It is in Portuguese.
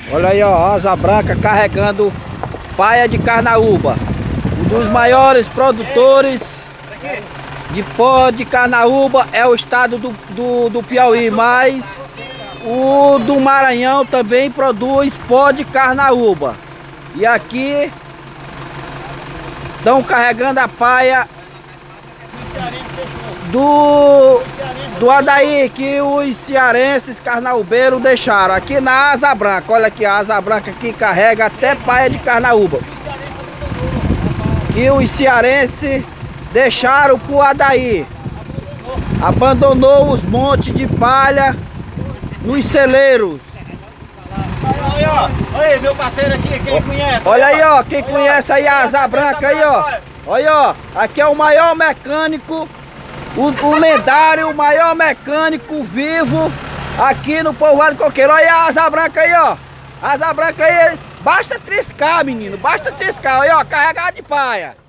Olha aí, ó, asa branca carregando paia de carnaúba. Um dos maiores produtores de pó de carnaúba é o estado do Piauí, mas o do Maranhão também produz pó de carnaúba. E aqui estão carregando a paia do Adaí, que os cearenses carnaubeiros deixaram aqui na asa branca. Olha aqui, a asa branca aqui carrega até paia de carnaúba que os cearenses deixaram pro Adaí. Abandonou os montes de palha nos celeiros. Olha aí, meu parceiro aqui, quem conhece? Olha aí, ó, quem conhece aí a asa branca aí, ó. Olha, ó, aqui é o maior mecânico, o lendário, o maior mecânico vivo aqui no povoado Coqueiro. Olha a asa branca aí, ó. A asa branca aí, basta triscar, menino, basta triscar. Olha, ó, carregado de paia.